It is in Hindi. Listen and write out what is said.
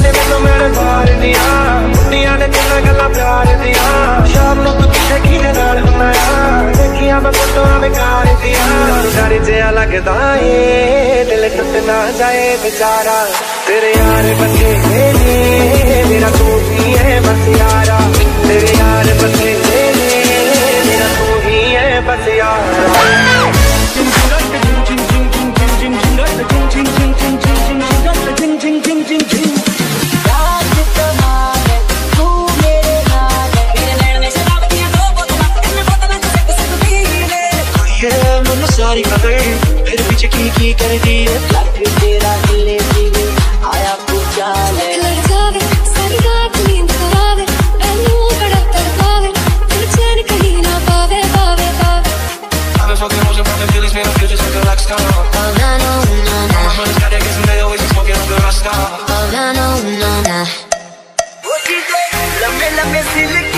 ने मैनू मेरे मार दिया, दुनिया ने तेरा गला प्यार दिया। शाम नु तू किथे किने नाल हुंदा आ, देखिया मैं फोटोआं बेकार दिया। डर जिहा लगदा ए दिल टुट ना जाए बेचारा, तेरे यार बंदे ने मेरा तू ही है बस यारा। तेरे यार बंदे ने मेरा तू ही है बस यारा। सारी खबर फिर पीछे की कर दी है, तेरा दिले दिले आया पूछा ले लड़कावे सारी रात नींद करावे, मैनू बड़ा तरपावे, दिल चैन कहीं ना पावे पावे पावे। I've been fucking hoes about them feelings, man, I feel just like a rock star. Oh na no na na, my brother's got that gas and they always be smoking on the rock star. Oh na no na na, lame lame silk